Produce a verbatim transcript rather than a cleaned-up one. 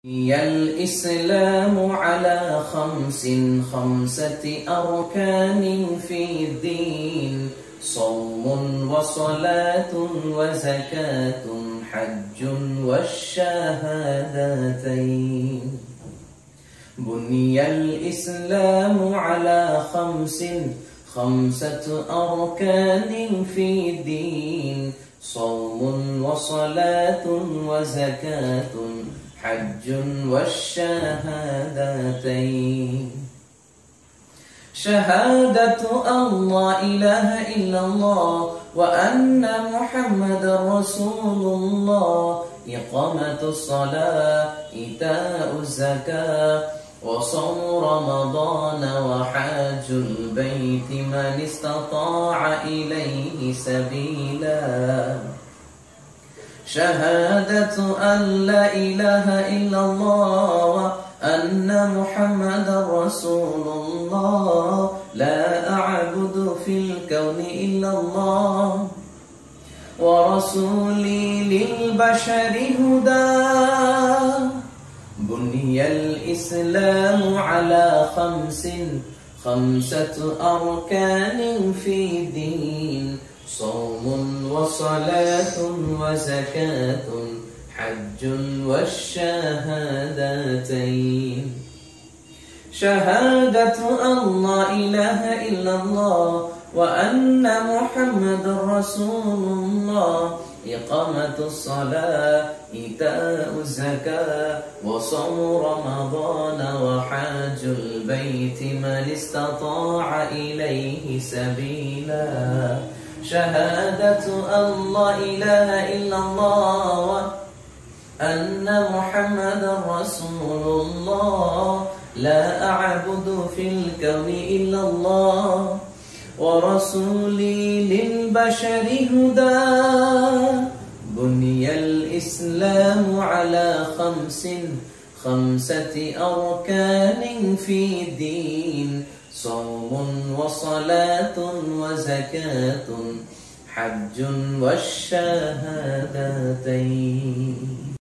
بني الإسلام على خمس خمسة أركان في الدين صوم وصلاة وزكاة حج والشهادتين. بني الإسلام على خمس خمسة أركان في الدين صوم وصلاة وزكاة حج والشهادتين. شهادة أن لا إله إلا الله وأن محمد رسول الله، إقامة الصلاة، إيتاء الزكاة، وصوم رمضان، وحج البيت من استطاع إليه سبيلا. شهادة أن لا إله إلا الله وأن محمد رسول الله، لا أعبد في الكون إلا الله، ورسولي للبشر هدى. بني الإسلام على خمس خمسة أركان في الدين صوم وصلاة وزكاة حج والشهادتين. شهادة أن لا إله إلا الله وأن محمد رسول الله، إقامة الصلاة، إيتاء الزكاة، وصوم رمضان، وحج البيت من استطاع إليه سبيلا. شهادة أن لا إله إلا الله وأن محمد رسول الله، لا أعبد في الكون إلا الله، ورسولي للبشر هدى. بني الإسلام على خمس خمسة أركان في الدين صوم وصلاة وزكاة حج والشهادتين.